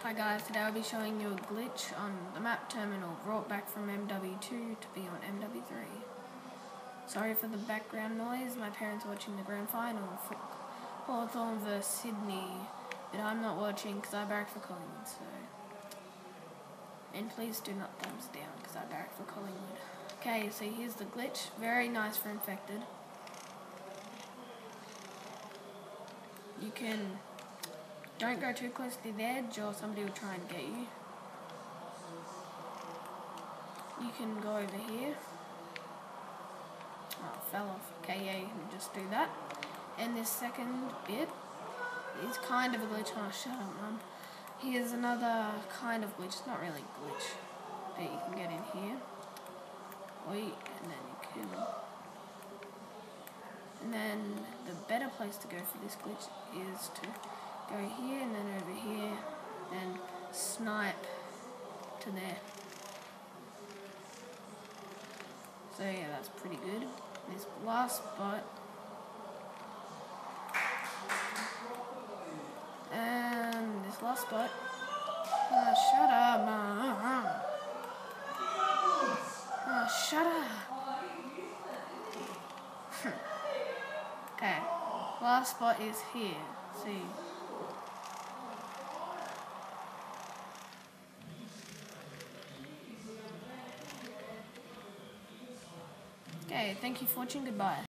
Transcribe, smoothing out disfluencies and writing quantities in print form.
Hi guys, today I'll be showing you a glitch on the map terminal brought back from MW2 to be on MW3. Sorry for the background noise, my parents are watching the grand final for Hawthorn vs Sydney, but I'm not watching because I barrack for Collingwood, so... And please do not thumbs down because I barrack for Collingwood. Okay, so here's the glitch, very nice for infected. You can... Don't go too close to the edge or somebody will try and get you. You can go over here. Oh, fell off. Okay, yeah, you can just do that. And this second bit is kind of a glitch. Oh, shut up, Mum. Here's another kind of glitch. It's not really a glitch. But you can get in here. Wait, and then you can... And then the better place to go for this glitch is to go here and then over here and snipe to there. So yeah, that's pretty good. This last spot. And this last spot. Oh, shut up, Mom. Oh, shut up. Okay, last spot is here. See. Okay, thank you for watching. Goodbye.